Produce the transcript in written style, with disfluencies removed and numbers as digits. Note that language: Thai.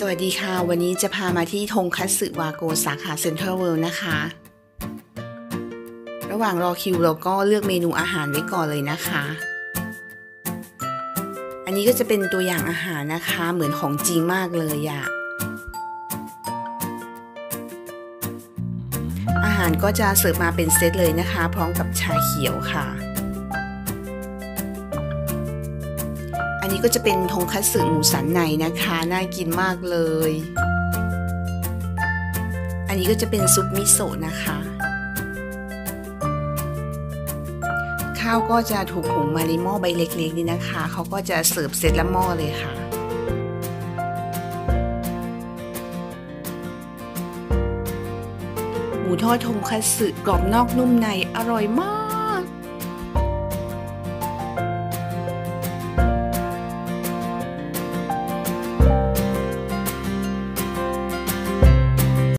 สวัสดีค่ะวันนี้จะพามาที่ทงคัตสึวาโกสาขาเซ็นทรัลเวิลด์นะคะระหว่างรอคิวเราก็เลือกเมนูอาหารไว้ก่อนเลยนะคะอันนี้ก็จะเป็นตัวอย่างอาหารนะคะเหมือนของจริงมากเลยอะอาหารก็จะเสิร์ฟมาเป็นเซตเลยนะคะพร้อมกับชาเขียวค่ะอันนี้ก็จะเป็นทงคัตสึหมูสันในนะคะน่ากินมากเลยอันนี้ก็จะเป็นซุปมิโซะนะคะข้าวก็จะถูกหุงมาในหม้อใบเล็กๆนี่นะคะเขาก็จะเสิร์ฟเซตละหม้อเลยค่ะหมูทอดทงคัตสึกรอบนอกนุ่มในอร่อยมาก